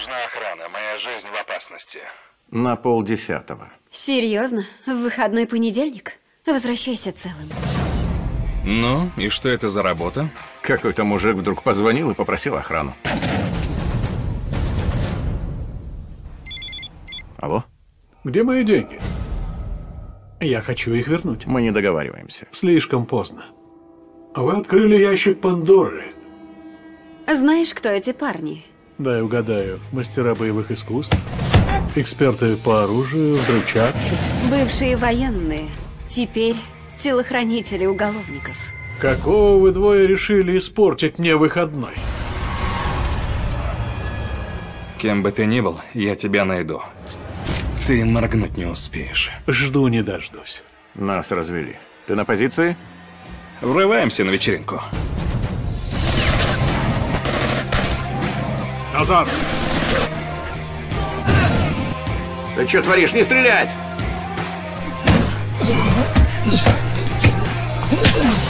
нужна охрана. Моя жизнь в опасности. На 9:30. Серьезно? В выходной понедельник? Возвращайся целым. Ну, и что это за работа? Какой-то мужик вдруг позвонил и попросил охрану. Алло? Где мои деньги? Я хочу их вернуть. Мы не договариваемся. Слишком поздно. Вы открыли ящик Пандоры. Знаешь, кто эти парни? Дай угадаю. Мастера боевых искусств, эксперты по оружию, взрывчатке. Бывшие военные. Теперь телохранители уголовников. Какого вы двое решили испортить мне выходной? Кем бы ты ни был, я тебя найду. Ты моргнуть не успеешь. Жду не дождусь. Нас развели. Ты на позиции? Врываемся на вечеринку. Назад! Ты что творишь? Не стрелять!